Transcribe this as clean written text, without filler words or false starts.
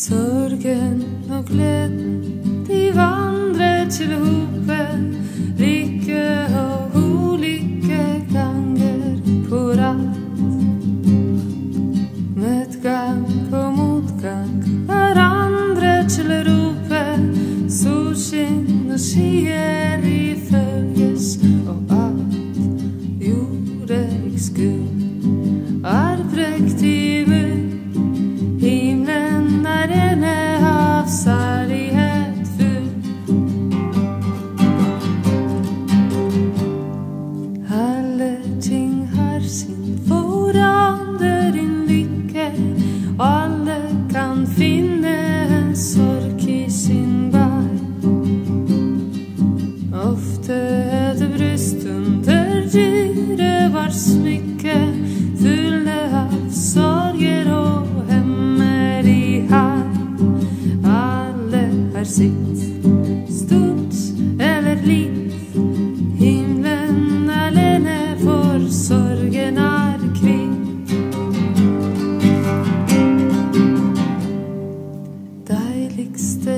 Sorgen og gleden, de vandrer til hope, lykke og ulykke ganger på rad. Medgang og motgang, hverandre til å rope, solskinn og skyer i følges, og alt jordisk skum er prektig munn. Himmelen er ene av særlighet full. Alle ting har sin forandring lykke, alle kan finne en sorg i sin vei. Ofte er det bryst under dyret var smykke, fulle av sorger og sitt, stort eller litt. Himmelen alene, for sorgen er kvitt. Deiligste